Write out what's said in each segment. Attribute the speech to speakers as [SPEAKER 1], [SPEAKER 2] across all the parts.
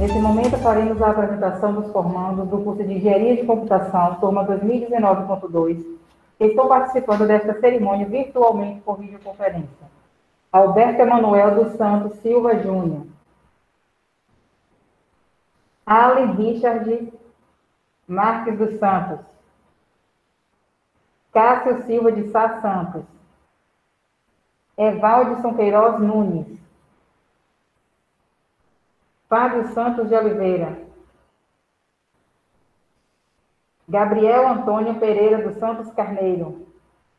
[SPEAKER 1] Nesse momento, faremos a apresentação dos formandos do curso de Engenharia de Computação, turma 2019.2, que estão participando desta cerimônia virtualmente por videoconferência. Alberto Emanuel dos Santos Silva Júnior. Allen Richard Marques dos Santos. Cássio Silva de Sá Santos. Evaldson Queiroz Nunes. Fábio Santos de Oliveira. Gabriel Antônio Pereira dos Santos Carneiro.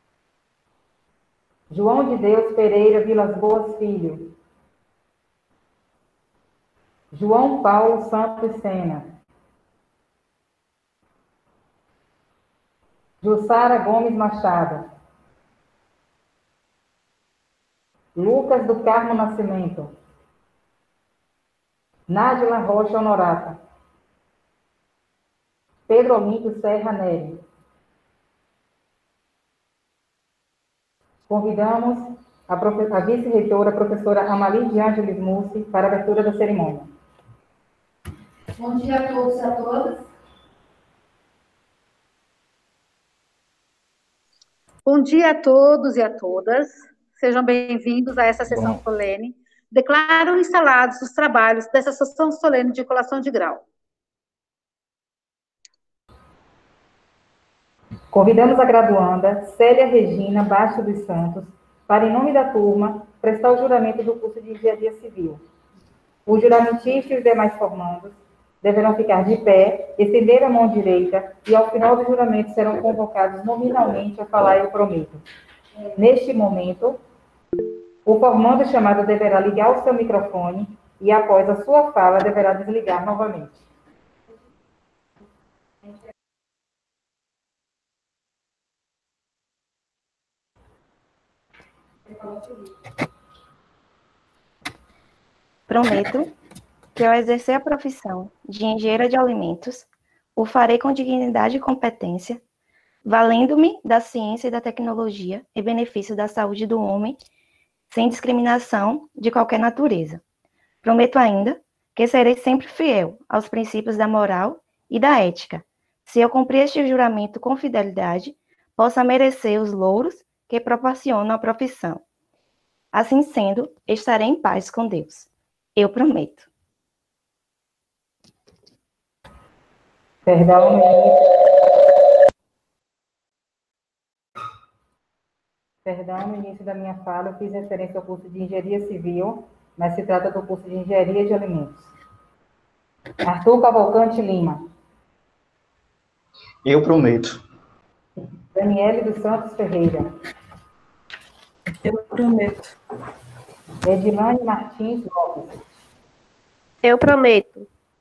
[SPEAKER 1] João de Deus Pereira Vilas Boas Filho. João Paulo Santos Sena. Jussara Gomes Machado. Lucas do Carmo Nascimento. Nádila Rocha Honorata. Pedro Olímpio Serra Nery. Convidamos a vice-reitora, a professora Amalie de Ângeles Mussi, para a abertura da cerimônia.
[SPEAKER 2] Bom dia a todos e a todas.
[SPEAKER 3] Bom dia a todos e a todas. Sejam bem-vindos a essa sessão solene. Declaro instalados os trabalhos dessa sessão solene de colação de grau.
[SPEAKER 1] Convidamos a graduanda Célia Regina Baixo dos Santos para, em nome da turma, prestar o juramento do curso de Engenharia Civil. O juramentista e os demais formandos deverão ficar de pé, estender a mão direita e, ao final do juramento, serão convocados nominalmente a falar "eu prometo". Neste momento, o formando chamado deverá ligar o seu microfone e, após a sua fala, deverá desligar novamente.
[SPEAKER 4] Prometo que, ao exercer a profissão de engenheira de alimentos, o farei com dignidade e competência, valendo-me da ciência e da tecnologia em benefício da saúde do homem, sem discriminação de qualquer natureza. Prometo ainda que serei sempre fiel aos princípios da moral e da ética. Se eu cumprir este juramento com fidelidade, possa merecer os louros que proporcionam a profissão. Assim sendo, estarei em paz com Deus. Eu prometo.
[SPEAKER 1] Perdão, no início da minha fala, eu fiz referência ao curso de Engenharia Civil, mas se trata do curso de Engenharia de Alimentos. Arthur Cavalcante Lima.
[SPEAKER 5] Eu prometo.
[SPEAKER 1] Daniele dos Santos Ferreira.
[SPEAKER 6] Eu prometo.
[SPEAKER 1] Edilane Martins Lopes.
[SPEAKER 7] Eu prometo.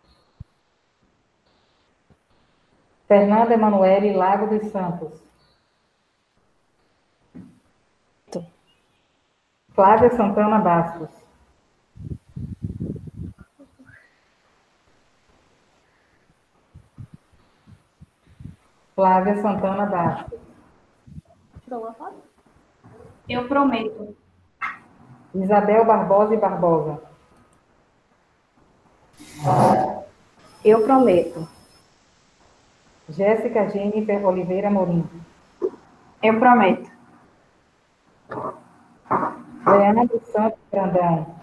[SPEAKER 1] Fernanda Emanuele Lago dos Santos. Flávia Santana Bastos. Flávia Santana Bastos.
[SPEAKER 2] Eu prometo.
[SPEAKER 1] Isabel Barbosa e Barbosa.
[SPEAKER 7] Eu prometo.
[SPEAKER 1] Jéssica Jennifer Oliveira Morim.
[SPEAKER 2] Eu prometo.
[SPEAKER 1] Leandro Santos Brandão.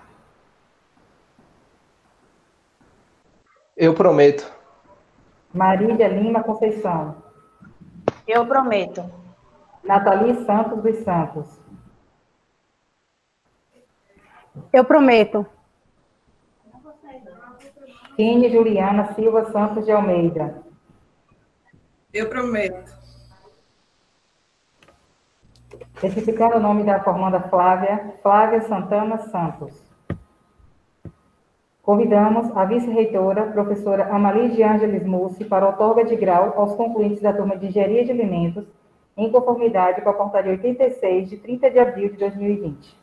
[SPEAKER 5] Eu prometo.
[SPEAKER 1] Marília Lima Conceição.
[SPEAKER 7] Eu prometo.
[SPEAKER 1] Nathalie Santos dos Santos.
[SPEAKER 7] Eu prometo.
[SPEAKER 1] Kine Juliana Silva Santos de Almeida.
[SPEAKER 6] Eu prometo.
[SPEAKER 1] Certificando o nome da formanda Flávia Santana Santos. Convidamos a vice-reitora, professora Amalie de Ângeles Mussi, para a outorga de grau aos concluintes da turma de Engenharia de Alimentos, em conformidade com a portaria 86, de 30 de abril de 2020.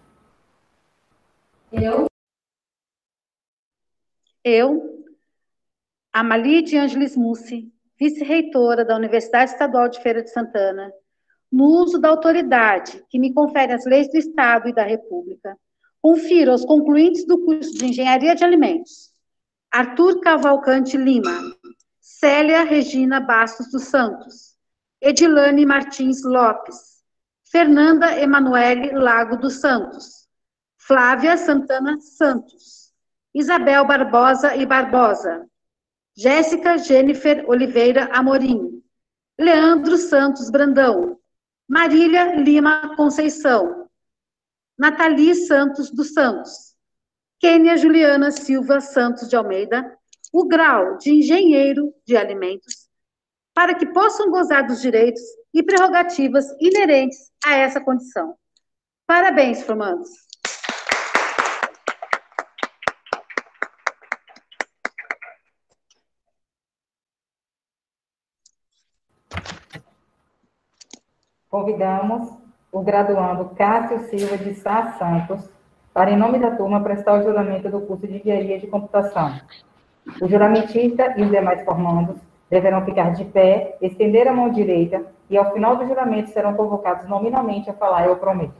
[SPEAKER 3] Eu, Amalie de Ângeles Mussi, vice-reitora da Universidade Estadual de Feira de Santana, no uso da autoridade que me confere as leis do Estado e da República, confiro aos concluintes do curso de Engenharia de Alimentos Arthur Cavalcante Lima, Célia Regina Bastos dos Santos, Edilane Martins Lopes, Fernanda Emanuele Lago dos Santos, Flávia Santana Santos, Isabel Barbosa e Barbosa, Jéssica Jennifer Oliveira Amorim, Leandro Santos Brandão, Marília Lima Conceição, Nathalie Santos dos Santos, Kênia Juliana Silva Santos de Almeida, o grau de engenheiro de alimentos, para que possam gozar dos direitos e prerrogativas inerentes a essa condição. Parabéns, formandos.
[SPEAKER 1] Convidamos o graduando Cássio Silva de Sá Santos para, em nome da turma, prestar o juramento do curso de Engenharia de Computação. O juramentista e os demais formandos deverão ficar de pé, estender a mão direita e, ao final do juramento, serão convocados nominalmente a falar "eu prometo".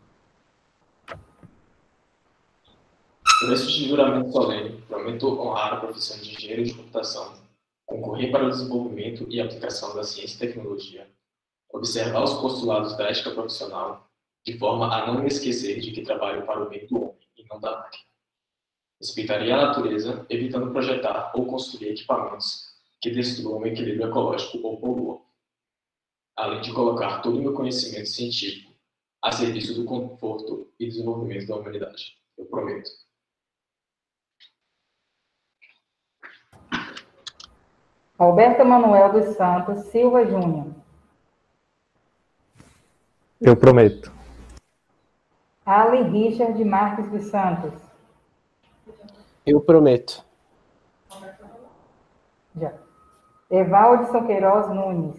[SPEAKER 8] Por este juramento solene, prometo honrar a profissão de engenheiro de computação, concorrer para o desenvolvimento e aplicação da ciência e tecnologia, observar os postulados da ética profissional, de forma a não me esquecer de que trabalho para o bem do homem e não da máquina. Respeitaria a natureza, evitando projetar ou construir equipamentos que destruam o equilíbrio ecológico ou poluam, além de colocar todo o meu conhecimento científico a serviço do conforto e desenvolvimento da humanidade. Eu prometo.
[SPEAKER 1] Alberto Manuel dos Santos Silva Júnior.
[SPEAKER 9] Eu prometo.
[SPEAKER 1] Ali Richard Marques dos Santos.
[SPEAKER 5] Eu prometo.
[SPEAKER 1] Já. Evaldson Queiroz Nunes.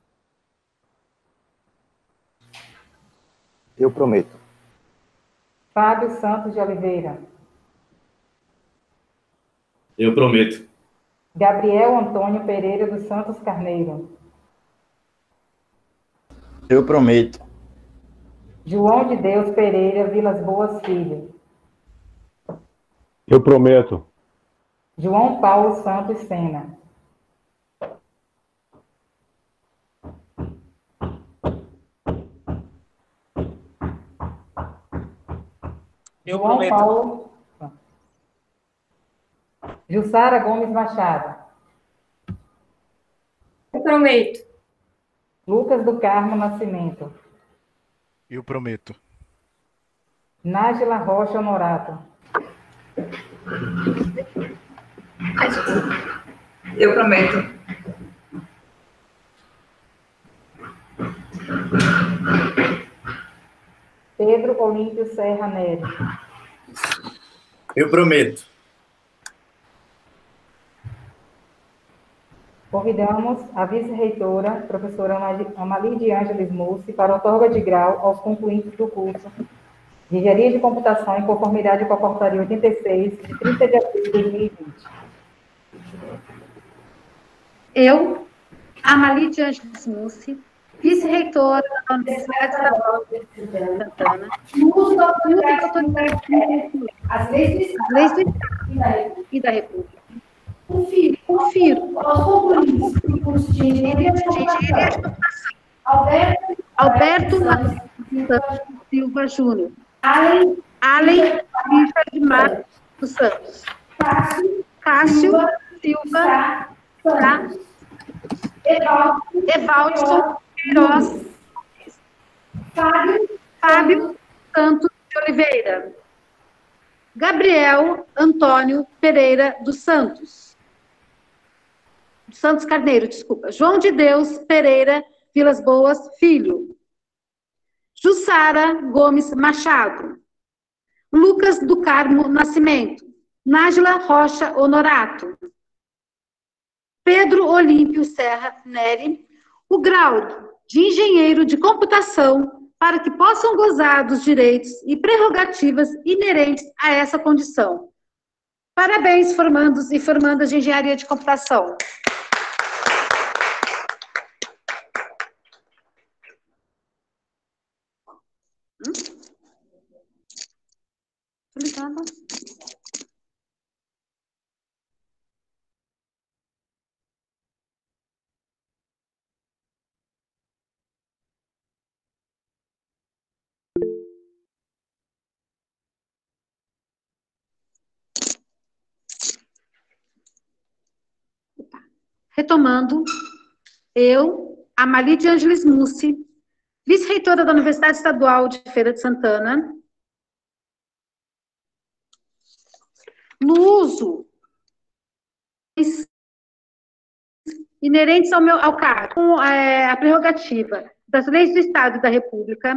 [SPEAKER 10] Eu prometo.
[SPEAKER 1] Fábio Santos de Oliveira.
[SPEAKER 11] Eu prometo.
[SPEAKER 1] Gabriel Antônio Pereira dos Santos Carneiro.
[SPEAKER 10] Eu prometo.
[SPEAKER 1] João de Deus Pereira Vilas Boas Filho.
[SPEAKER 9] Eu prometo.
[SPEAKER 1] João Paulo Santos Sena. João
[SPEAKER 6] prometo.
[SPEAKER 1] Paulo. Jussara Gomes Machado.
[SPEAKER 2] Eu prometo.
[SPEAKER 1] Lucas do Carmo Nascimento.
[SPEAKER 12] Eu prometo.
[SPEAKER 1] Nájila Rocha Honorato.
[SPEAKER 6] Eu prometo.
[SPEAKER 1] Pedro Olímpio Serra Nery.
[SPEAKER 11] Eu prometo.
[SPEAKER 1] Convidamos a vice-reitora, professora Amalie de Ângeles Mussi, para outorga de grau aos concluintes do curso de Engenharia de Computação em conformidade com a Portaria 86, de 30 de abril de 2020.
[SPEAKER 3] Eu, Amalie de Ângeles Mussi, vice-reitora da Universidade Estadual de Santana, uso da autoridade
[SPEAKER 2] As leis do
[SPEAKER 3] leis do Estado e da República.
[SPEAKER 2] Confiro aos concluintes do curso de Engenharia de Computação
[SPEAKER 3] Alberto Santos Silva Júnior. Allen Richard Marcos dos Santos. Cássio Silva Evaldson Queiroz. Fábio Santos de Oliveira. Gabriel Antônio Pereira dos Santos Carneiro, desculpa. João de Deus Pereira Vilas Boas Filho. Jussara Gomes Machado. Lucas do Carmo Nascimento. Nájila Rocha Honorato. Pedro Olímpio Serra Nery, o grau de engenheiro de computação para que possam gozar dos direitos e prerrogativas inerentes a essa condição. Parabéns, formandos e formandas de engenharia de computação. Obrigada. Retomando, eu, Amalie de Ângeles Mussi, vice-reitora da Universidade Estadual de Feira de Santana, no uso inerentes ao cargo, com a prerrogativa das leis do Estado e da República,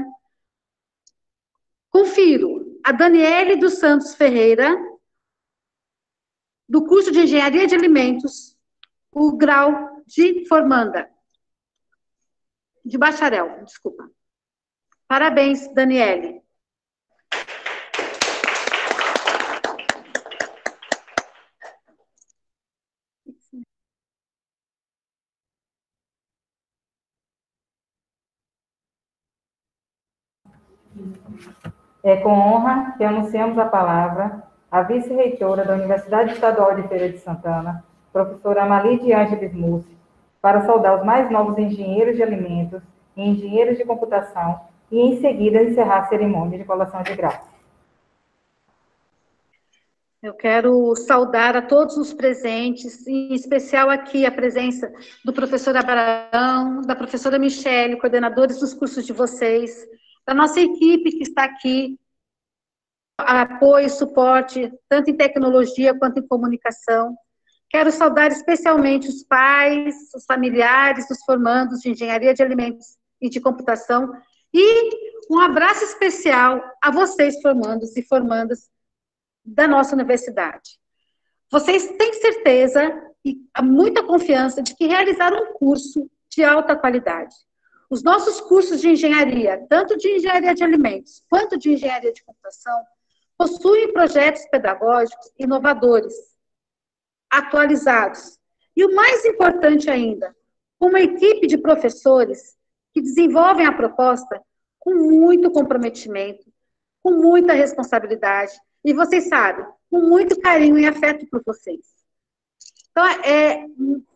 [SPEAKER 3] confiro a Daniele dos Santos Ferreira, do curso de Engenharia de Alimentos, o grau de formanda, de bacharel, desculpa. Parabéns, Daniele.
[SPEAKER 1] É com honra que anunciamos a palavra à vice-reitora da Universidade Estadual de Feira de Santana, professora Amalie de Ângeles Mussi, para saudar os mais novos engenheiros de alimentos e engenheiros de computação e, em seguida, encerrar a cerimônia de colação de grau.
[SPEAKER 3] Eu quero saudar a todos os presentes, em especial aqui a presença do professor Abraão, da professora Michele, coordenadores dos cursos de vocês, da nossa equipe que está aqui, apoio, suporte, tanto em tecnologia quanto em comunicação. Quero saudar especialmente os pais, os familiares, os formandos de Engenharia de Alimentos e de Computação, e um abraço especial a vocês, formandos e formandas da nossa universidade. Vocês têm certeza e muita confiança de que realizaram um curso de alta qualidade. Os nossos cursos de engenharia, tanto de engenharia de alimentos quanto de engenharia de computação, possuem projetos pedagógicos inovadores, atualizados. E o mais importante ainda, uma equipe de professores que desenvolvem a proposta com muito comprometimento, com muita responsabilidade, e vocês sabem, com muito carinho e afeto por vocês. Então, é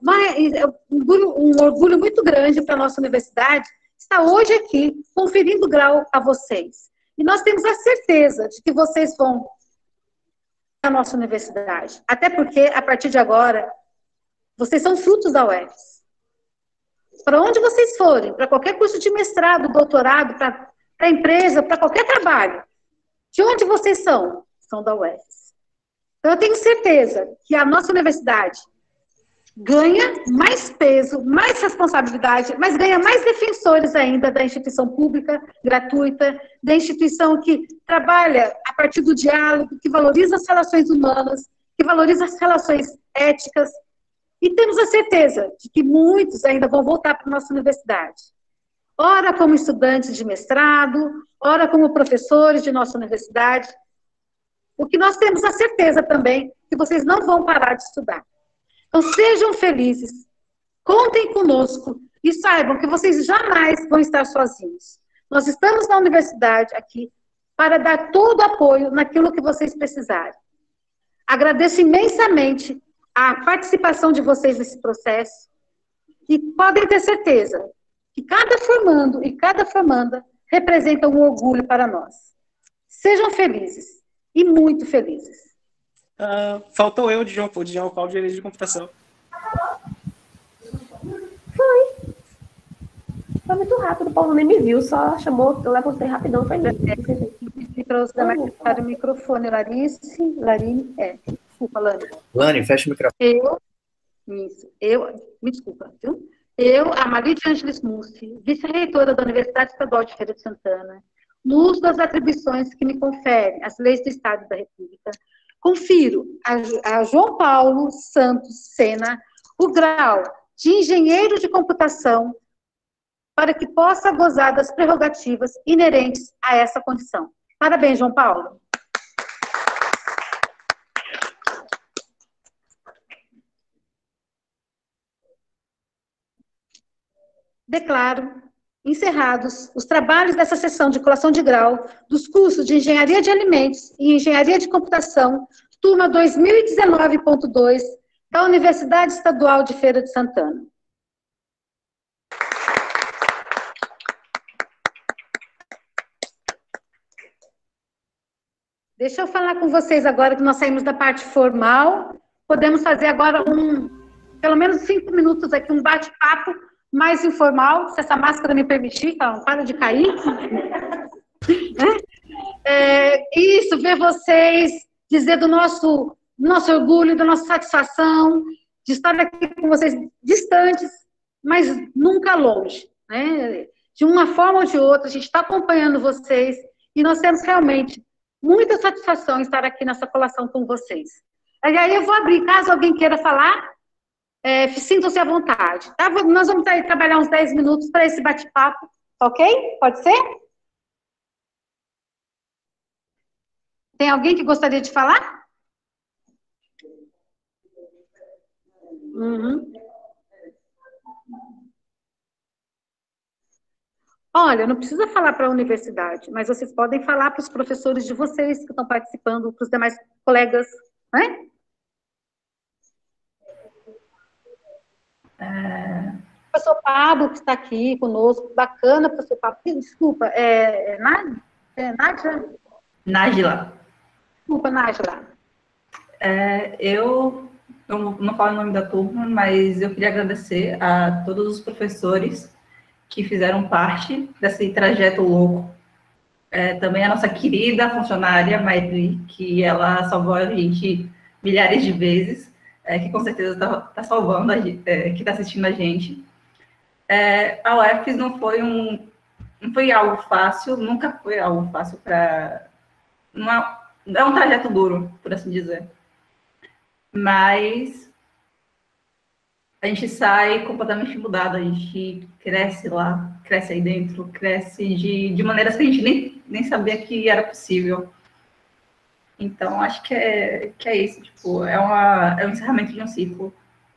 [SPEAKER 3] um orgulho muito grande para a nossa universidade estar hoje aqui, conferindo grau a vocês. E nós temos a certeza de que vocês vão à nossa universidade. Até porque, a partir de agora, vocês são frutos da UFES. Para onde vocês forem, para qualquer curso de mestrado, doutorado, para a empresa, para qualquer trabalho, de onde vocês são? São da UFES. Então, eu tenho certeza que a nossa universidade ganha mais peso, mais responsabilidade, mas ganha mais defensores ainda da instituição pública, gratuita, da instituição que trabalha a partir do diálogo, que valoriza as relações humanas, que valoriza as relações éticas, e temos a certeza de que muitos ainda vão voltar para a nossa universidade. Ora como estudantes de mestrado, ora como professores de nossa universidade. O que nós temos a certeza também, que vocês não vão parar de estudar. Então, sejam felizes, contem conosco e saibam que vocês jamais vão estar sozinhos. Nós estamos na universidade aqui para dar todo o apoio naquilo que vocês precisarem. Agradeço imensamente a participação de vocês nesse processo e podem ter certeza que cada formando e cada formanda representa um orgulho para nós. Sejam felizes e muito felizes.
[SPEAKER 9] Faltou eu, de João Paulo, de Direito de Computação.
[SPEAKER 7] Foi muito rápido, o Paulo nem me viu, só chamou, eu levantei rapidão, foi mesmo.
[SPEAKER 3] Para o microfone, Larine, desculpa, Lani.
[SPEAKER 10] Lani, fecha o microfone.
[SPEAKER 3] Me desculpa, viu? Eu, Amalie de Ângeles Mussi, vice-reitora da Universidade Estadual de Feira de Santana, no uso das atribuições que me conferem as leis do Estado e da República, confiro a João Paulo Santos Sena o grau de engenheiro de computação para que possa gozar das prerrogativas inerentes a essa condição. Parabéns, João Paulo. Declaro encerrados os trabalhos dessa sessão de colação de grau dos cursos de Engenharia de Alimentos e Engenharia de Computação, turma 2019.2, da Universidade Estadual de Feira de Santana. Deixa eu falar com vocês agora que nós saímos da parte formal. Podemos fazer agora pelo menos 5 minutos aqui, um bate-papo mais informal, se essa máscara me permitir, então, para de cair. Isso, ver vocês, dizer do nosso orgulho, da nossa satisfação, de estar aqui com vocês distantes, mas nunca longe, né? De uma forma ou de outra, a gente está acompanhando vocês e nós temos realmente muita satisfação em estar aqui nessa colação com vocês. E aí eu vou abrir, caso alguém queira falar, sintam-se à vontade. Tá? Nós vamos aí trabalhar uns 10 minutos para esse bate-papo, ok? Pode ser? Tem alguém que gostaria de falar? Uhum. Olha, não precisa falar para a universidade, mas vocês podem falar para os professores de vocês que estão participando, para os demais colegas, né? Professor Pablo, que está aqui conosco, bacana, professor Pablo. Desculpa, Nádia?
[SPEAKER 6] Nájila.
[SPEAKER 3] Desculpa, Nájila.
[SPEAKER 6] Eu não falo o nome da turma, mas eu queria agradecer a todos os professores que fizeram parte desse trajeto louco. Também a nossa querida funcionária, Maitri, que ela salvou a gente milhares de vezes, que com certeza está salvando, que está assistindo a gente. A UFES não foi algo fácil, nunca foi algo fácil para... É um trajeto duro, por assim dizer. Mas a gente sai completamente mudado, a gente cresce lá, cresce aí dentro, cresce de maneiras que a gente nem sabia que era possível. Então, acho que é isso, tipo, é um encerramento de um ciclo.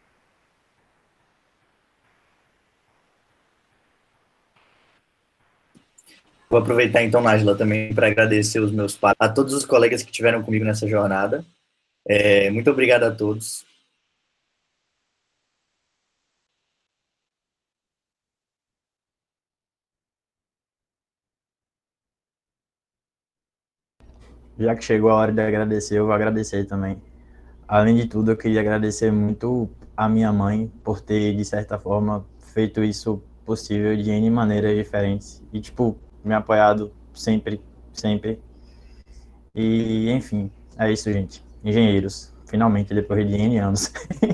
[SPEAKER 10] Vou aproveitar então, Nájila, também para agradecer os meus pais, a todos os colegas que estiveram comigo nessa jornada. Muito obrigado a todos.
[SPEAKER 13] Já que chegou a hora de agradecer, eu vou agradecer também. Além de tudo, eu queria agradecer muito a minha mãe por ter, de certa forma, feito isso possível de N maneiras diferentes. E, tipo, me apoiado sempre, sempre. E, enfim, é isso, gente. Engenheiros, finalmente, depois de N anos.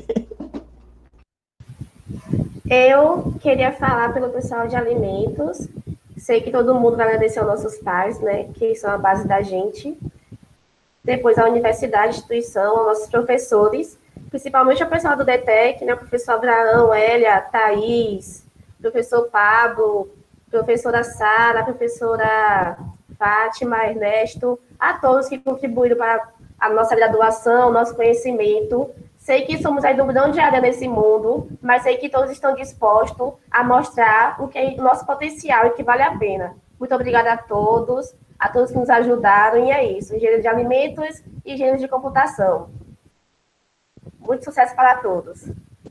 [SPEAKER 7] Eu queria falar pelo pessoal de alimentos. Sei que todo mundo vai agradecer aos nossos pais, né, que são a base da gente. Depois a universidade, a instituição, aos nossos professores, principalmente o pessoal do DETEC, né, o professor Abraão, Hélia, Thaís, professor Pablo, professora Sara, professora Fátima, Ernesto, a todos que contribuíram para a nossa graduação, nosso conhecimento. Sei que somos a dúvida diária nesse mundo, mas sei que todos estão dispostos a mostrar o nosso potencial e que vale a pena. Muito obrigada a todos que nos ajudaram, e é isso. Engenheiro de alimentos e engenheiro de computação. Muito sucesso para todos.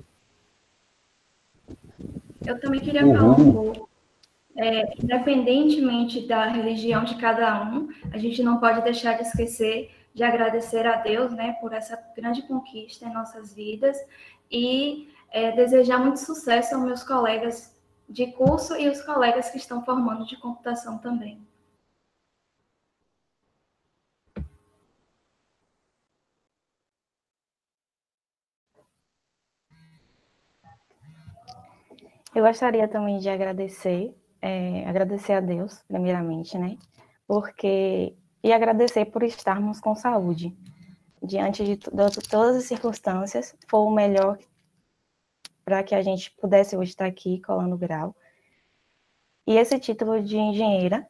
[SPEAKER 14] Eu também queria falar um pouco. Independentemente da religião de cada um, a gente não pode deixar de esquecer de agradecer a Deus, né, por essa grande conquista em nossas vidas e desejar muito sucesso aos meus colegas de curso e os colegas que estão formando de computação também.
[SPEAKER 4] Eu gostaria também de agradecer a Deus, primeiramente, né? E agradecer por estarmos com saúde. Diante de todas as circunstâncias, foi o melhor para que a gente pudesse hoje estar aqui colando grau. E esse título de engenheira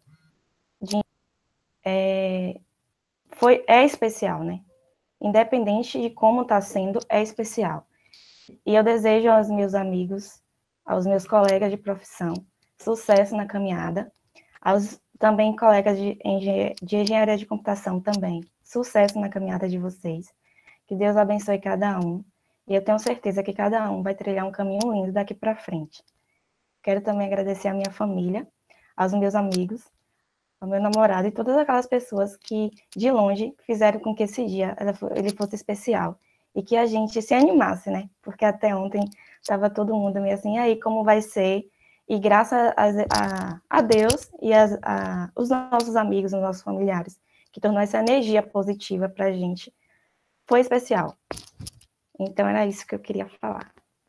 [SPEAKER 4] é especial, né? Independente de como está sendo, é especial. E eu desejo aos meus amigos, aos meus colegas de profissão, sucesso na caminhada, aos também colegas de engenharia de computação também, sucesso na caminhada de vocês, que Deus abençoe cada um, e eu tenho certeza que cada um vai trilhar um caminho lindo daqui para frente. Quero também agradecer à minha família, aos meus amigos, ao meu namorado e todas aquelas pessoas que, de longe, fizeram com que esse dia ele fosse especial, e que a gente se animasse, né? Porque até ontem estava todo mundo meio assim, aí como vai ser? E graças a Deus e os nossos amigos, os nossos familiares, que tornou essa energia positiva para a gente, foi especial. Então, era isso que eu queria falar.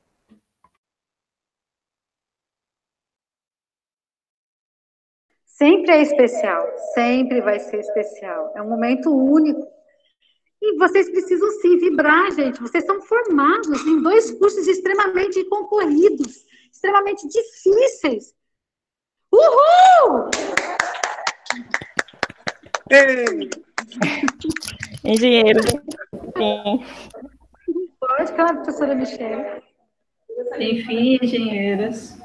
[SPEAKER 3] Sempre é especial, sempre vai ser especial. É um momento único. E vocês precisam sim vibrar, gente. Vocês são formados em 2 cursos extremamente concorridos, extremamente difíceis. Uhul!
[SPEAKER 9] Ei!
[SPEAKER 4] Engenheiro. Sim.
[SPEAKER 3] Pode, claro, professora Michelle.
[SPEAKER 6] Enfim, engenheiras.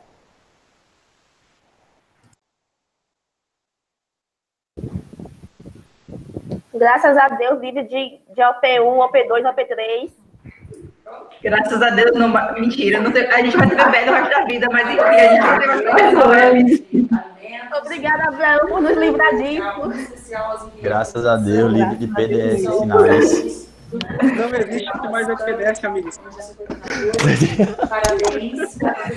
[SPEAKER 7] Graças a Deus, livre de OP1, OP2, OP3.
[SPEAKER 6] Graças a Deus, não. Mentira, não sei, a gente vai ter bebê no resto da vida, mas enfim, a gente vai ter bebê.
[SPEAKER 7] Obrigada, Abraão, por nos livrar disso.
[SPEAKER 13] Graças a Deus, livre de PDS sinais.
[SPEAKER 9] Não existe mais a PDS, amigos.
[SPEAKER 15] Parabéns.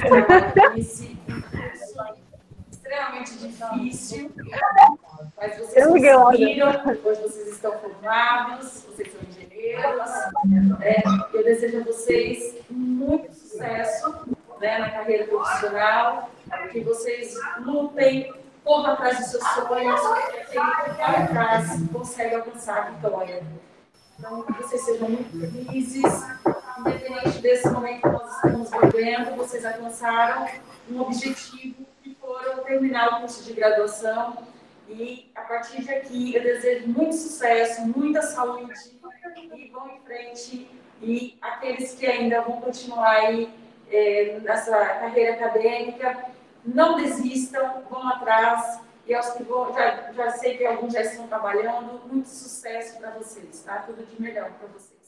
[SPEAKER 15] Extremamente difícil, mas vocês conseguiram, hoje vocês estão formados, vocês são engenheiros. Eu desejo a vocês muito sucesso, né, na carreira profissional, que vocês lutem, corram atrás dos seus sonhos, que vai atrás consegue alcançar a vitória. Então, que vocês sejam muito felizes, independente desse momento que nós estamos vivendo, vocês alcançaram um objetivo, foram terminar o curso de graduação, e a partir de aqui eu desejo muito sucesso, muita saúde, e vão em frente, e aqueles que ainda vão continuar aí nessa carreira acadêmica, não desistam, vão atrás, e aos que vão, já sei que alguns já estão trabalhando, muito sucesso para vocês, tá? Tudo de melhor para vocês.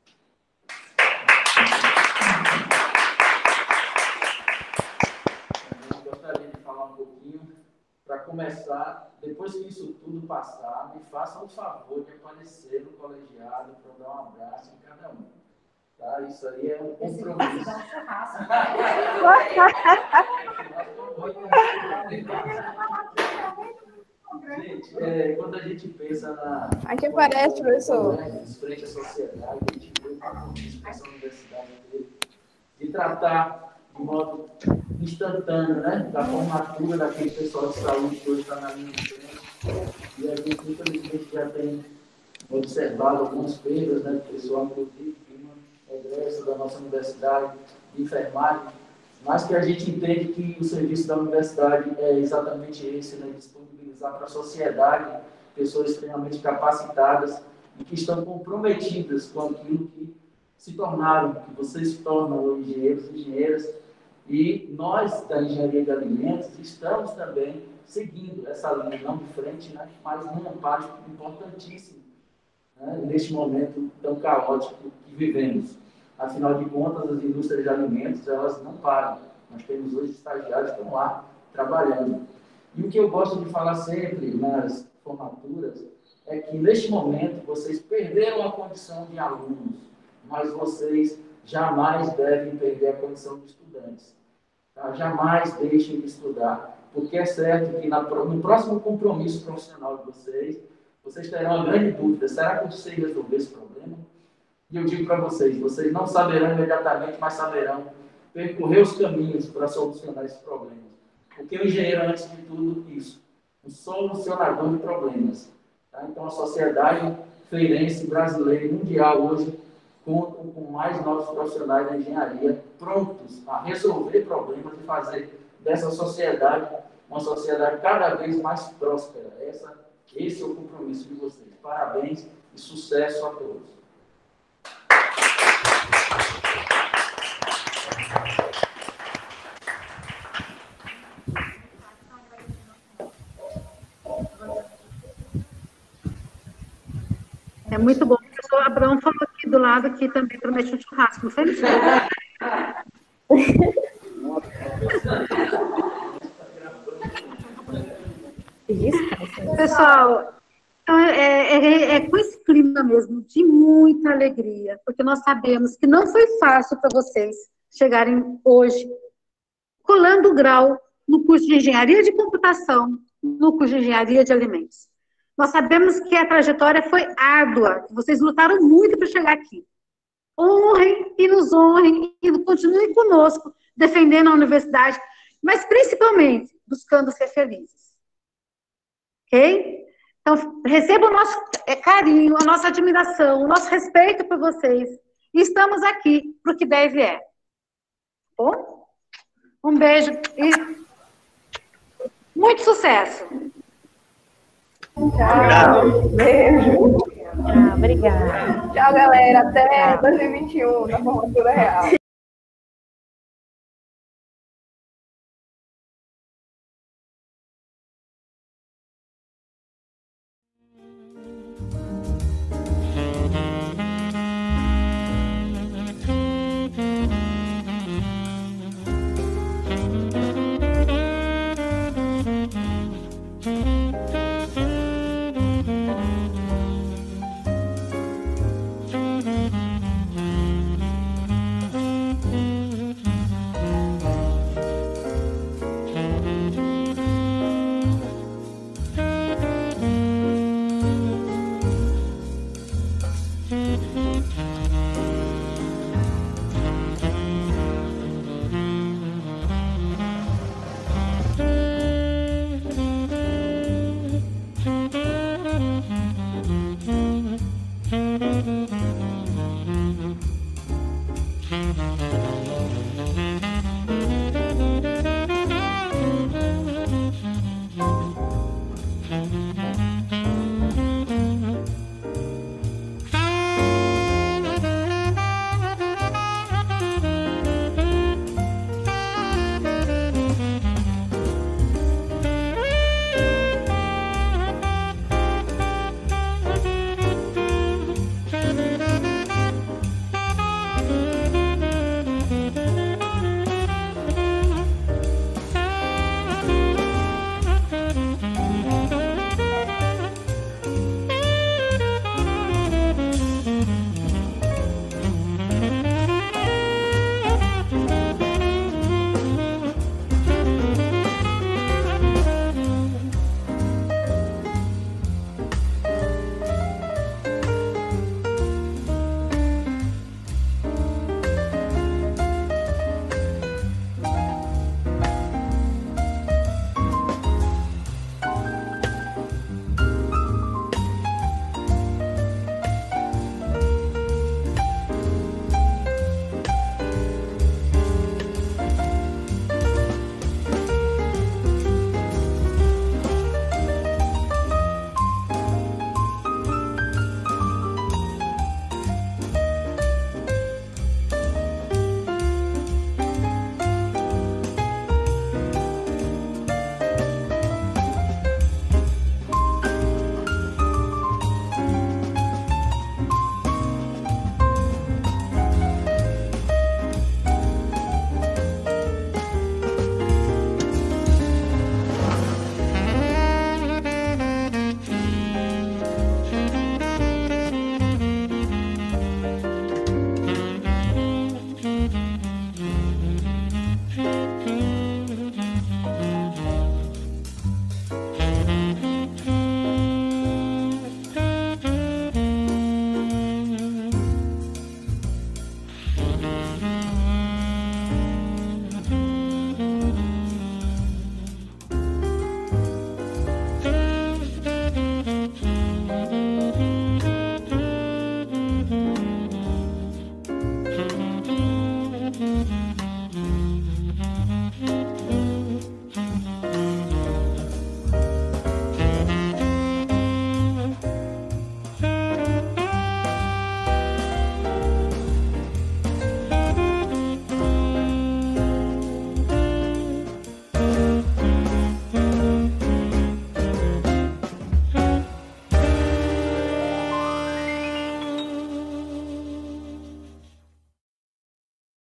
[SPEAKER 16] Para começar, depois que isso tudo passar, me façam o favor de aparecer no colegiado para dar um abraço em cada um. Tá? Isso aí é um compromisso. Gente, quando a gente pensa na...
[SPEAKER 7] Aqui aparece, professor.
[SPEAKER 16] Frente à sociedade, a gente vê que essa universidade de tratar de modo instantâneo, né, da formatura daquele pessoal de saúde que hoje está na linha de frente. E a gente, infelizmente, já tem observado algumas perdas, né, do pessoal, inclusive, de egresso da nossa universidade, de enfermagem, mas que a gente entende que o serviço da universidade é exatamente esse, né, disponibilizar para a sociedade pessoas extremamente capacitadas e que estão comprometidas com aquilo que se tornaram, que vocês se tornam engenheiros e engenheiras. E nós, da Engenharia de Alimentos, estamos também seguindo essa linha, não de frente, né, mas num amparo importantíssimo, né, neste momento tão caótico que vivemos. Afinal de contas, as indústrias de alimentos, elas não param. Nós temos hoje estagiários que estão lá trabalhando. E o que eu gosto de falar sempre nas formaturas é que, neste momento, vocês perderam a condição de alunos, mas vocês jamais devem perder a condição de estudantes. Tá? Jamais deixem de estudar, porque é certo que no próximo compromisso profissional de vocês terão uma grande dúvida: será que eu sei resolver esse problema? E eu digo para vocês não saberão imediatamente, mas saberão percorrer os caminhos para solucionar esses problemas. Porque o engenheiro, antes de tudo, isso, um solucionador de problemas. Tá? Então, a sociedade feirense, brasileira e mundial hoje contam com mais novos profissionais da engenharia prontos a resolver problemas e fazer dessa sociedade uma sociedade cada vez mais próspera. Esse é o compromisso de vocês. Parabéns e sucesso a todos.
[SPEAKER 3] É muito bom. O professor Abraão falou aqui do lado que também promete um churrasco, não foi isso? Pessoal, Então, é com esse clima mesmo, de muita alegria, porque nós sabemos que não foi fácil para vocês chegarem hoje, colando o grau no curso de Engenharia de Computação, no curso de Engenharia de Alimentos. Nós sabemos que a trajetória foi árdua, que vocês lutaram muito para chegar aqui. Honrem e nos honrem e continuem conosco, defendendo a universidade, mas principalmente buscando ser felizes. Ok? Então, receba o nosso carinho, a nossa admiração, o nosso respeito por vocês. E estamos aqui para o que deve é. Bom? Um beijo e muito sucesso.
[SPEAKER 17] Tchau. Beijo.
[SPEAKER 4] Obrigada.
[SPEAKER 17] Tchau, galera. Até 2021, na formatura real.
[SPEAKER 18] Uhum.